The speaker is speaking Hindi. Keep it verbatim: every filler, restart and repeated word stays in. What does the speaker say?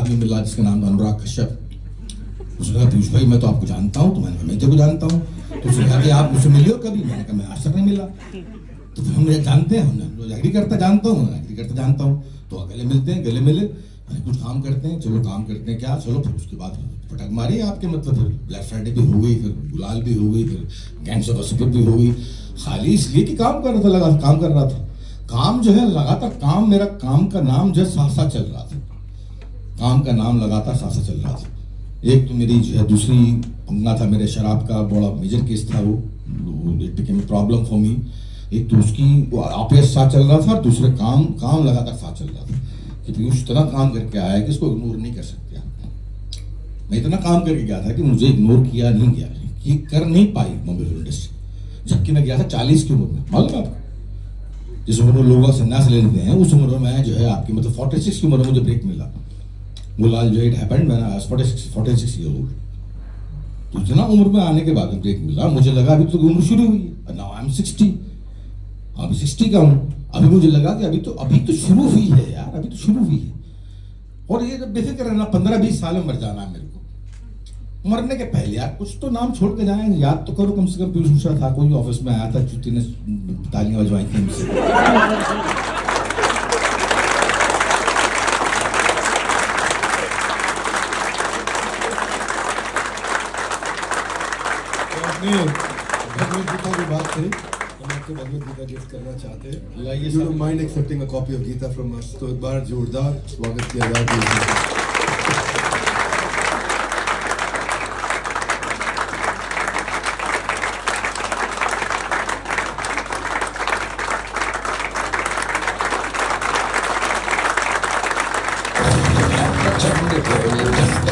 आदमी मिला जिसका नाम था अनुराग कश्यप। उसने कहा पीयूष भाई मैं तो आपको जानता हूँ। तो मैंने कहा मैं तेरे को जानता हूँ। तो उसने कहा कि आप मुझसे मिले हो कभी? मैंने कहा मैं आज तक नहीं मिला। तो फिर हम जानते हैं, हमने एग्री करता जानता हूँ, एग्री करता जानता हूँ। तो गले मिलते हैं, गले मिले, कुछ काम करते हैं, चलो काम करते हैं क्या, चलो। फिर उसके बाद फटक मारी आपके मतलब फिर ब्लैक फ्राइडे भी हो गई, फिर गुलाल भी हो गई, फिर गैंग्स ऑफ वासेपुर भी हो गई। खाली इसलिए कि काम कर रहा था, लगा काम कर रहा था। काम जो है लगातार काम, मेरा काम का नाम जो है साथ साथ चल रहा था। काम का नाम लगातार साथ साथ चल रहा था। एक तो मेरी जो है दूसरी पंगा था, मेरे शराब का बड़ा मेजर केस था, वो it became problem for me. एक तो उसकी ऑफिस साथ चल रहा था और दूसरे काम काम लगातार साथ चल रहा था कि पीयूष इतना काम करके आया है कि इसको इग्नोर नहीं कर सकते। मैं इतना काम करके गया था कि मुझे इग्नोर किया नहीं गया, कि कर नहीं पाई बॉम्बे फिल्म इंडस्ट्री। जबकि मैं गया था चालीस की उम्र में, मालूम आपको जिस उम्र में लोग संन्यास ले लेते हैं, उस उम्र में मैं जो है आपकी मतलब फोर्टी सिक्स की उम्र में मुझे ब्रेक मिला। गुलाल जो इट हैपेंड मैंने forty six forty six year old. तो इतना उम्र में आने के बाद में ब्रेक मिला, मुझे लगा अभी तो उम्र शुरू हुई है। नाउ आई एम सिक्सटी, अभी सिक्सटी का हूँ। अभी मुझे लगा कि अभी तो अभी तो शुरू हुई है यार, अभी तो शुरू हुई है। और ये जब बेफिक्र रहना, पंद्रह बीस साल में मर जाना है मेरे को। मरने के पहले यार कुछ तो नाम छोड़ के जाए, याद तो करो कम से कम। पीयूष मिश्रा था, कोई ऑफिस में आया था, चुट्टी ने तालियां बजवाई थी मुझसे। भगवद गीता की बात करें, हम आपको भगवद गीता गिफ्ट करना चाहते हैं। Like you don't mind accepting a copy of Gita from us. तो एक बार जोरदार स्वागत किया जाए। चंड